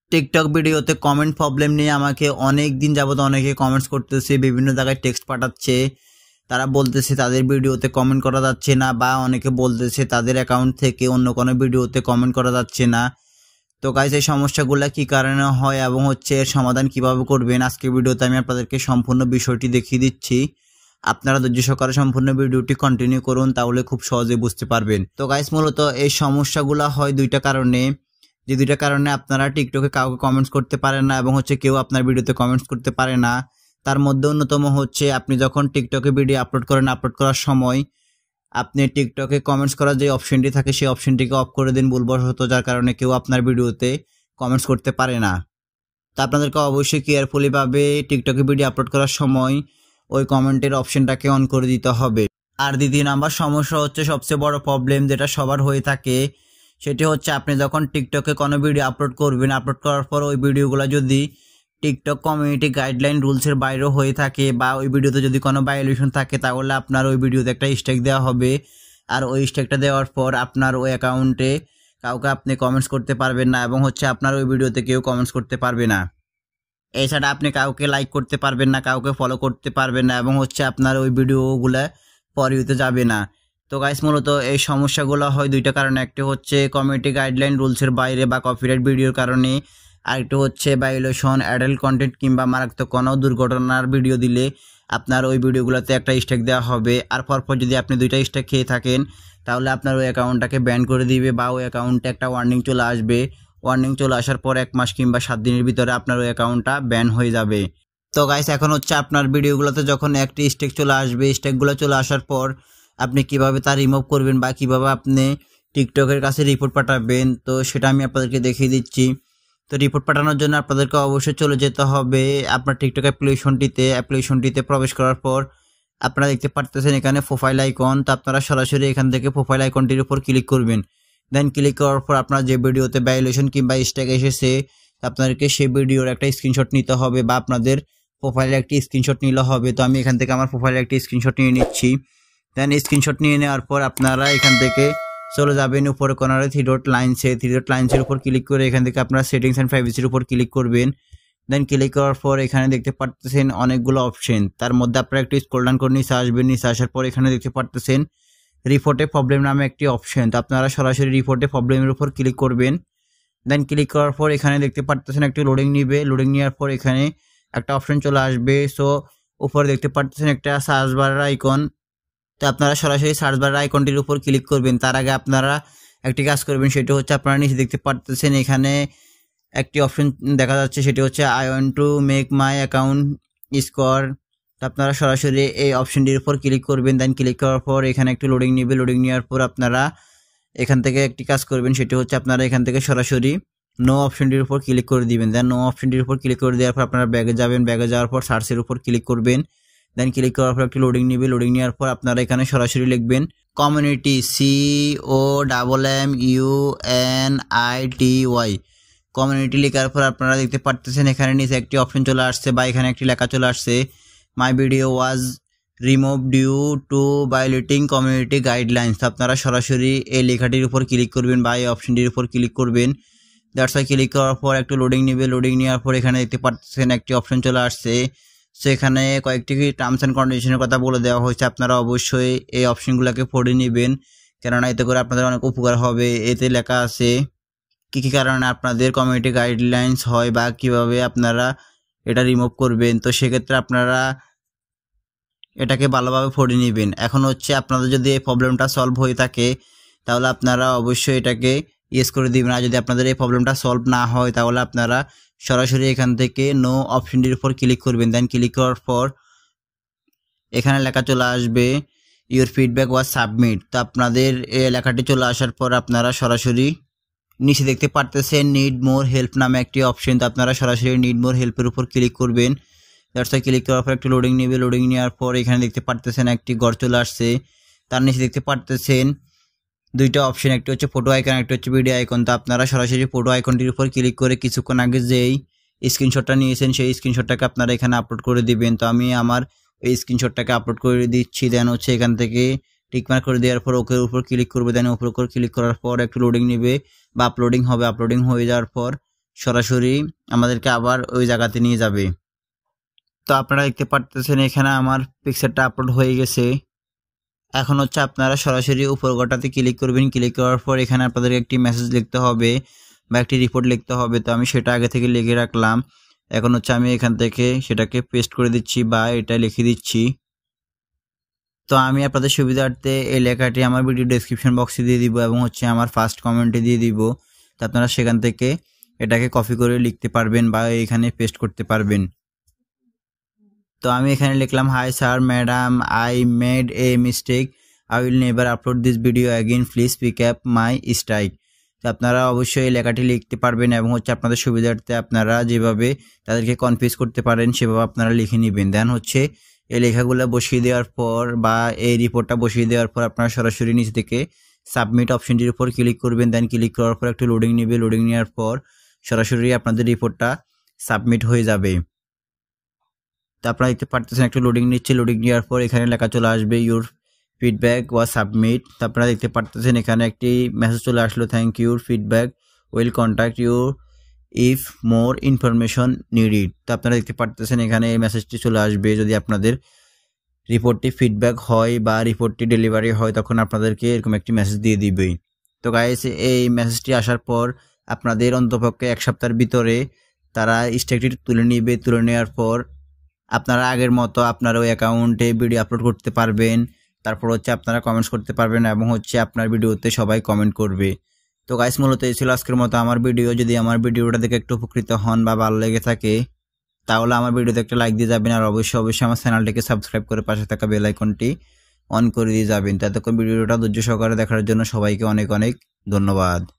TikTok ভিডিওতে comment problem নিয়ে আমাকে অনেক দিন যাবত অনেকে কমেন্টস করতেছে, বিভিন্ন জায়গায় টেক্সট পাঠাচ্ছে। তারা বলতেছে তাদের ভিডিওতে কমেন্ট করা যাচ্ছে না, বা অনেকে বলতেছে তাদের অ্যাকাউন্ট থেকে অন্য কোনো ভিডিওতে কমেন্ট করা যাচ্ছে না। তো গাইস, এই সমস্যাগুলো কি কারণে হয় এবং এর সমাধান কিভাবে করবেন, আজকের ভিডিওতে আমি আপনাদেরকে সম্পূর্ণ বিষয়টি দেখিয়ে দিচ্ছি। আপনারা ধৈর্য সহকারে সম্পূর্ণ ভিডিওটি কন্টিনিউ করুন, তাহলে খুব সহজে বুঝতে পারবেন। তো গাইস, মূলত এই সমস্যাগুলো হয় দুইটা কারণে। যে দুইটা কারণে আপনারা টিকটকে কাউকে কমেন্টস করতে পারেন না এবং কেউ আপনার ভিডিওতে কমেন্টস করতে পারে না। তার মধ্যে অন্যতম হচ্ছে, আপনি যখন টিকটকে ভিডিও আপলোড করেন, আপলোড করার সময় আপনি টিকটকে কমেন্টস করার যে অপশনটি থাকে সেই অপশনটিকে অফ করে দিন ভুলবশত, যার কারণে কেউ আপনার ভিডিওতে কমেন্টস করতে পারে না। তা আপনাদেরকে অবশ্যই কেয়ারফুলিভাবে টিকটকে ভিডিও আপলোড করার সময় ওই কমেন্টের অপশনটাকে অন করে দিতে হবে। আর দ্বিতীয় নাম্বার সমস্যা হচ্ছে সবচেয়ে বড় প্রবলেম, যেটা সবার হয়ে থাকে, সেটি হচ্ছে আপনি যখন টিকটকে কোনো ভিডিও আপলোড করবেন, আপলোড করার পর ওই ভিডিওগুলো যদি টিকটক কমিউনিটি গাইডলাইন রুলসের বাইরেও হয়ে থাকে, বা ওই ভিডিওতে যদি কোনো ভায়োলেশন থাকে, তাহলে আপনার ওই ভিডিওতে একটা স্ট্রাইক দেওয়া হবে। আর ওই স্ট্রাইকটা দেওয়ার পর আপনার ওই অ্যাকাউন্টে কাউকে আপনি কমেন্টস করতে পারবেন না এবং আপনার ওই ভিডিওতে কেউ কমেন্টস করতে পারবে না। এছাড়া আপনি কাউকে লাইক করতে পারবেন না, কাউকে ফলো করতে পারবেন না এবং আপনার ওই ভিডিওগুলো পরিতে যাবে না। তো গাইস, মূলত এই সমস্যাগুলো হয় দুইটা কারণে। একটি হচ্ছে কমিউনিটি গাইডলাইন রুলসের বাইরে বা কপিরাইট ভিডিওর কারণে, আরেকটি হচ্ছে ভায়োলেশন, অ্যাডাল্ট কন্টেন্ট কিংবা মারাত্মক কোনো দুর্ঘটনার ভিডিও দিলে আপনার ওই ভিডিওগুলোতে একটা স্ট্রাইক দেওয়া হবে। আর পরপর যদি আপনি দুইটা স্ট্রাইক খেয়ে থাকেন, তাহলে আপনার ওই অ্যাকাউন্টটাকে ব্যান করে দিবে, বা ওই অ্যাকাউন্টে একটা ওয়ার্নিং চলে আসবে। ওয়ার্নিং চলে আসার পর 1 মাস কিংবা 7 দিনের ভিতরে আপনার ওই অ্যাকাউন্টটা ব্যান হয়ে যাবে। তো গাইস, এখন আপনার ভিডিওগুলোতে যখন একটি স্ট্রাইক চলে আসবে, স্ট্রাইকগুলো চলে আসার পর আপনি কিভাবে তা রিমুভ করবেন বা কিভাবে আপনি টিকটকের কাছে রিপোর্ট পাঠাবেন, তো সেটা আমি আপনাদেরকে দেখিয়ে দিচ্ছি। তো রিপোর্ট পাঠানোর জন্য আপনাদেরকে অবশ্যই চলে যেতে হবে আপনার টিকটক অ্যাপ্লিকেশনটিতে প্রবেশ করার পর আপনারা দেখতে পারতেছেন এখানে প্রোফাইল আইকন। তো আপনারা সরাসরি এখান থেকে প্রোফাইল আইকনটির উপর ক্লিক করবেন। দেন ক্লিক করার পর আপনার যে ভিডিওতে ভায়োলেশন কিংবা স্ট্রাইক এসেছে, আপনাদেরকে সেই ভিডিওর একটা স্ক্রিনশট নিতে হবে, বা আপনাদের প্রোফাইলে একটি স্ক্রিনশট নিলে হবে। তো আমি এখান থেকে আমার প্রোফাইলে একটি স্ক্রিনশট নিয়ে নিচ্ছি। দেন স্ক্রিনশট নিয়ে নেওয়ার পর আপনারা এখান থেকে চলে যাবেন উপরে কর্নারে থ্রি ডট লাইনসের উপর ক্লিক করে এখান থেকে আপনারা সেটিংস অ্যান্ড প্রাইভেসির উপর ক্লিক করবেন। দেন ক্লিক করার পর এখানে দেখতে পারতেছেন অনেকগুলো অপশন, তার মধ্যে আপনারা একটু স্ক্রল ডাউন করে নিচে আসবেন। নিচে আসার পর এখানে দেখতে পারতেছেন রিপোর্টে প্রবলেম নামে একটি অপশন। তো আপনারা সরাসরি রিপোর্টে প্রবলেমের উপর ক্লিক করবেন। দেন ক্লিক করার পর এখানে দেখতে পারতেছেন একটি লোডিং নিবে। লোডিং নেওয়ার পর এখানে একটা অপশন চলে আসবে। সো উপরে দেখতে পারতেছেন একটা সার্চ বারের আইকন। তো আপনারা সরাসরি সার্চ বারের আইকনটির উপর ক্লিক করবেন। তার আগে আপনারা একটি কাজ করবেন, সেটি হচ্ছে আপনারা নিচে দেখতে পারতেছেন এখানে একটি অপশন দেখা যাচ্ছে, সেটি হচ্ছে I want to make my account score. তো আপনারা সরাসরি এই অপশনটির উপর ক্লিক করবেন। দেন ক্লিক করার পর এখানে একটু লোডিং নেবে। লোডিং নেওয়ার পর আপনারা এখান থেকে একটি কাজ করবেন, সেটি হচ্ছে আপনারা এখান থেকে সরাসরি নো অপশনটির উপর ক্লিক করে দিবেন। দেন নো অপশনটির উপর ক্লিক করে দেওয়ার পর আপনারা ব্যাগে যাবেন। ব্যাগে যাওয়ার পর সার্চের উপর ক্লিক করবেন। দেন ক্লিক করার পর একটি লোডিং নেবে। লোডিং নেওয়ার পর আপনারা এখানে সরাসরি লিখবেন কমিউনিটি, COMMUNITY কমিউনিটি। লেখার পর আপনারা দেখতে পারতেছেন এখানে নিচে একটি অপশন চলে আসছে, বা এখানে একটি লেখা চলে আসছে my video was remove due to violating community guidelines. আপনারা সরাসরি এই লেখাটির উপর ক্লিক করবেন বা এই অপশনটির উপর ক্লিক করবেন। দ্যাটস ওয়াই ক্লিক করার পর একটু লোডিং নেবে। লোডিং নেওয়ার পর এখানে দেখতে পাচ্ছেন একটি অপশন চলে আসছে, সেখানে কয়েকটি টার্মস অ্যান্ড কন্ডিশনের কথা বলে দেওয়া হয়েছে। আপনারা অবশ্যই এই অপশনগুলোকে পড়ে নেবেন, কেননা এতে করে আপনাদের অনেক উপকার হবে। এতে লেখা আছে কী কী কারণে আপনাদের কমিউনিটি গাইডলাইন্স হয় বা কিভাবে আপনারা এটা রিমুভ করবেন। তো সেক্ষেত্রে আপনারা এটাকে ভালোভাবে পড়ে নেবেন। এখন আপনাদের যদি এই প্রবলেমটা সলভ হয়ে থাকে, তাহলে আপনারা অবশ্যই এটাকে ইয়েস করে দিবেন। আর যদি আপনাদের এই প্রবলেমটা সলভ না হয়, তাহলে আপনারা সরাসরি এখান থেকে নো অপশনটির উপর ক্লিক করবেন। দেন ক্লিক করার পর এখানে লেখা চলে আসবে ইউর ফিডব্যাক ওয়াজ সাবমিট। তো আপনাদের এই লেখাটি চলে আসার পর আপনারা সরাসরি নিচে দেখতে পারতেছেন নিড মোর হেল্প নামে একটি অপশন। তো আপনারা সরাসরি নিড মোর হেল্পের উপর ক্লিক করবেন। দ্যাটস ওয়াই ক্লিক করার পর একটু লোডিং নেবে। লোডিং নেওয়ার পর এখানে দেখতে পারতেছেন একটি ঘর চলে আসছে। তার নিচে দেখতে পারতেছেন দুইটা অপশন, একটি হচ্ছে ফটো আইকন, একটি হচ্ছে ভিডিও আইকন। তো আপনারা সরাসরি ফটো আইকনটির উপর ক্লিক করে কিছুক্ষণ আগে যেই স্ক্রিনশটটা নিয়েছেন সেই স্ক্রিনশটটাকে আপনারা এখানে আপলোড করে দিবেন। তো আমি আমার এই স্ক্রিনশটটাকে আপলোড করে দিচ্ছি। দেন এখান থেকে টিকমার্ক করে দেওয়ার পর ওকের উপর ক্লিক করবে। দেন উপর ক্লিক করার পর একটু লোডিং নেবে বা আপলোডিং হবে। আপলোডিং হয়ে যাওয়ার পর সরাসরি আমাদেরকে আবার ওই জায়গাতে নিয়ে যাবে। তো আপনারা দেখতে পারতেছেন এখানে আমার পিকচারটা আপলোড হয়ে গেছে। এখন হচ্ছে আপনারা সরাসরি উপর গোটাতে ক্লিক করবেন। ক্লিক করার পর এখানে আপনাদের একটি মেসেজ লিখতে হবে বা একটি রিপোর্ট লিখতে হবে। তো আমি সেটা আগে থেকে লিখে রাখলাম। এখন হচ্ছে আমি এখান থেকে সেটাকে পেস্ট করে দিচ্ছি বা এটা লিখে দিচ্ছি। তো আমি আপনাদের সুবিধার্থে এই লেখাটি আমার ভিডিও ডেসক্রিপশন বক্সে দিয়ে দিব এবং হচ্ছে আমার ফার্স্ট কমেন্টে দিয়ে দিব। তো আপনারা সেখান থেকে এটাকে কপি করে লিখতে পারবেন বা এখানে পেস্ট করতে পারবেন। তো আমি এখানে লিখলাম, hi sir madam, I made a mistake, I will never upload this video again, please pick up my strike. তো আপনারা অবশ্যই এই লেখাটি লিখতে পারবেন এবং হচ্ছে আপনাদের সুবিধার্থে আপনারা যেভাবে তাদেরকে কনফিউজ করতে পারেন সেভাবে আপনারা লিখে নেবেন। দেন হচ্ছে এই লেখাগুলো বসিয়ে দেওয়ার পর বা এই রিপোর্টটা বসিয়ে দেওয়ার পর আপনারা সরাসরি নিচ থেকে সাবমিট অপশনটির উপর ক্লিক করবেন। দেন ক্লিক করার পর একটু লোডিং নেবে। লোডিং নেওয়ার পর সরাসরি আপনাদের রিপোর্টটা সাবমিট হয়ে যাবে। তো আপনারা দেখতে পারতেছেন একটু লোডিং নিচ্ছে। লোডিং নেওয়ার পর এখানে লেখা চলে আসবে ইউর ফিডব্যাক ওয়াজ সাবমিট। তো আপনারা দেখতে পারতেছেন এখানে একটি মেসেজ চলে আসলো, thank you feedback, will contact you if more information needed. তো আপনারা দেখতে পারতেছেন এখানে এই মেসেজটি চলে আসবে যদি আপনাদের রিপোর্টটি ফিডব্যাক হয় বা রিপোর্টটি ডেলিভারি হয় তখন আপনাদেরকে এরকম একটি মেসেজ দিয়ে দিবে। তো গাইস এই মেসেজটি আসার পর আপনাদের অন্তপক্ষে 1 সপ্তাহের ভিতরে তারা স্ট্রাইকটি তুলে নেবে। তুলে নেওয়ার পর আপনারা আগের মতো আপনার ওই অ্যাকাউন্টে ভিডিও আপলোড করতে পারবেন। তারপর হচ্ছে আপনারা কমেন্টস করতে পারবেন এবং হচ্ছে আপনার ভিডিওতে সবাই কমেন্ট করবে। তো গাইস মূলত এই ছিল আজকের মতো আমার ভিডিও। যদি আমার ভিডিওটা দেখে একটু উপকৃত হন বা ভালো লেগে থাকে তাহলে আমার ভিডিওতে একটা লাইক দিয়ে যাবেন আর অবশ্যই আমার চ্যানেলটিকে সাবস্ক্রাইব করে পাশে থাকা বেল আইকনটি অন করে দিয়ে যাবেন। ততক্ষণ ভিডিওটা ধৈর্য সহকারে দেখার জন্য সবাইকে অনেক অনেক ধন্যবাদ।